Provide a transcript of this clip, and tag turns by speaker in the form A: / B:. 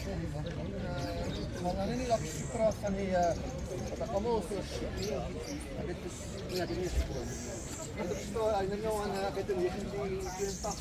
A: Maar nou nie dat praat van die wat almal so dit is ja die eerste program. Dit is nou aan 1982.